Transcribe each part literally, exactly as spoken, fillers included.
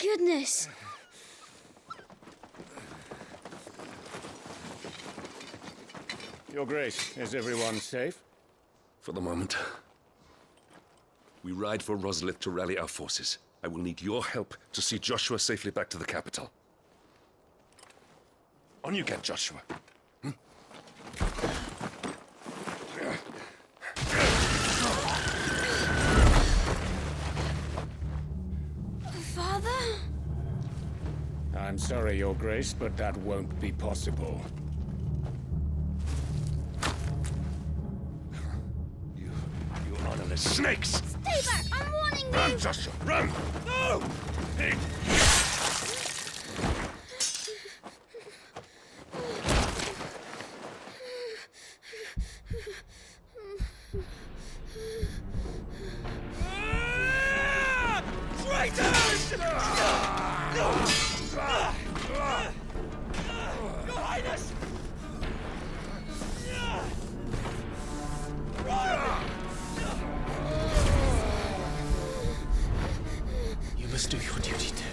goodness. Your Grace, is everyone safe? For the moment. We ride for Rosalith to rally our forces. I will need your help to see Joshua safely back to the capital. On you get, Joshua. Hmm? Father? I'm sorry, Your Grace, but that won't be possible. You... you honorless snakes! Stay back! I'm warning you! Run, Joshua, run! No! Hey. You must do your duty too.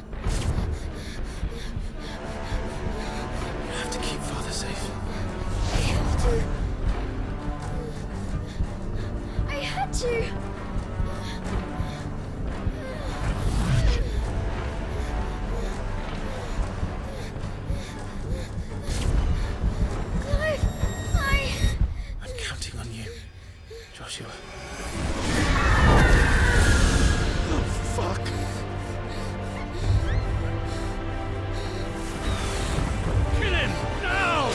You have to keep Father safe. I have to. I had to. Clive, I... I'm counting on you, Joshua. Fuck! Kill him! Now!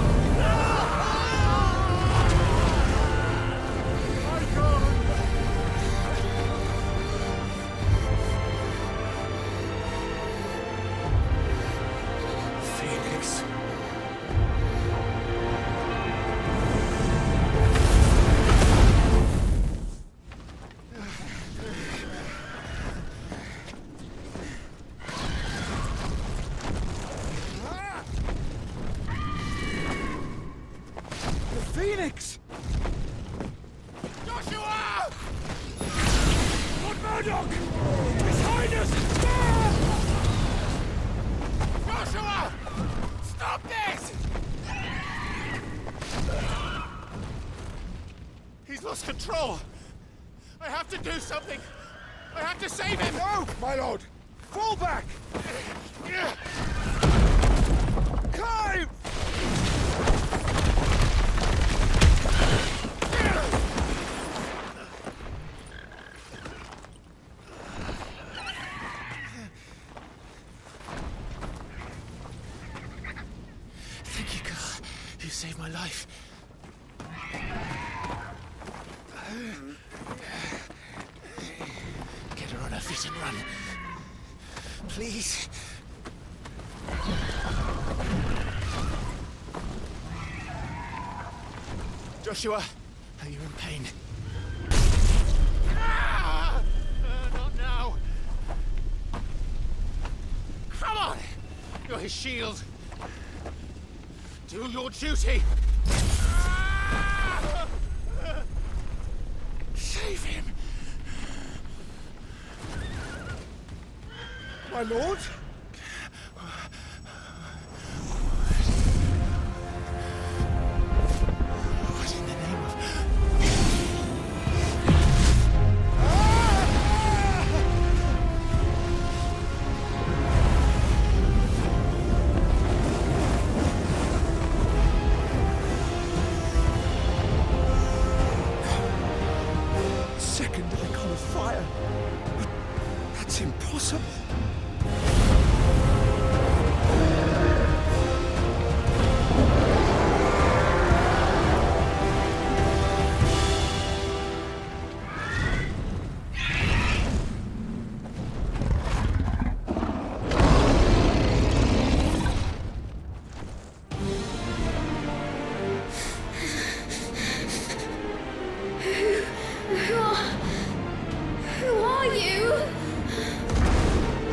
Phoenix. The Phoenix! Joshua! Lord Murdoch! His Highness! Joshua! Stop this! He's lost control! I have to do something! I have to save him! No, my lord! Fall back! Clive! Thank you, God. You saved my life. Get her on her feet and run. Please. Joshua, are you in pain? Ah! Uh, not now! Come on! You're his shield! Do your duty! Ah! Save him! My lord? What in the name of... Second icon of fire. That's impossible. Who are... Who are you?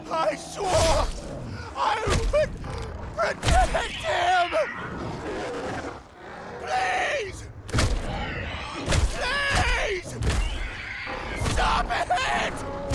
I swore I would protect him! Please! Please! Stop it!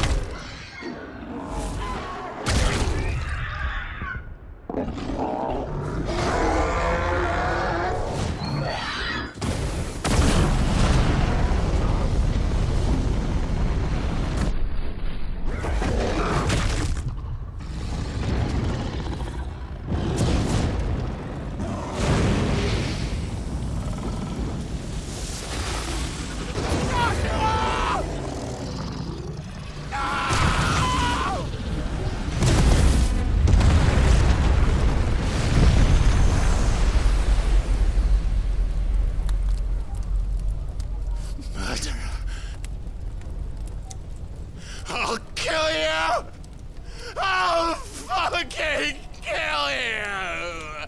I'll kill you! I'll fucking kill you!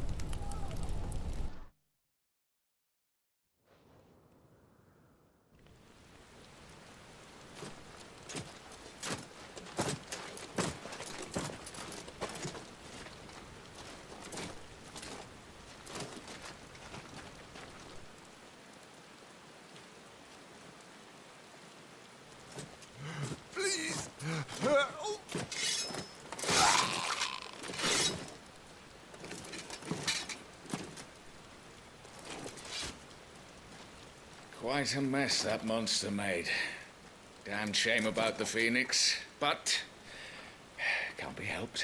Please! Quite a mess that monster made. Damn shame about the Phoenix, but can't be helped.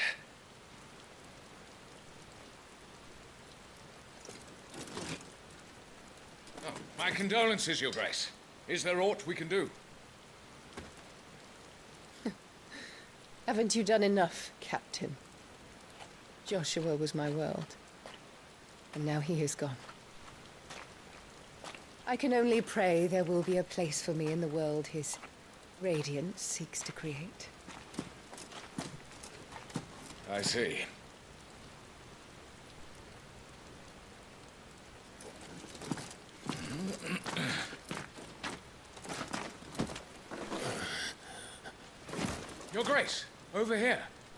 Oh, my condolences, Your Grace. Is there aught we can do? Haven't you done enough, Captain? Joshua was my world, and now he is gone. I can only pray there will be a place for me in the world his radiance seeks to create. I see. Your Grace, over here.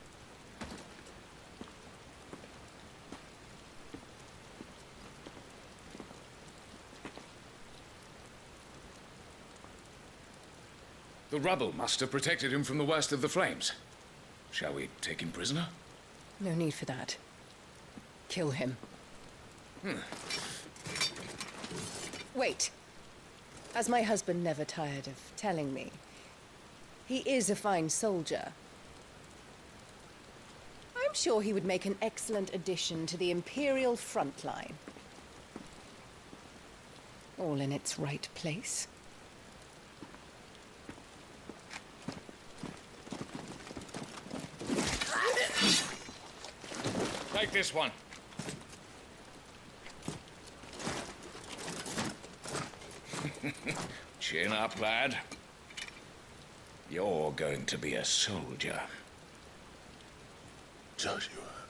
The rubble must have protected him from the worst of the flames. Shall we take him prisoner? No need for that. Kill him. Hmm. Wait. As my husband never tired of telling me, he is a fine soldier. I'm sure he would make an excellent addition to the Imperial front line. All in its right place. Take this one. Chin up, lad. You're going to be a soldier. Joshua.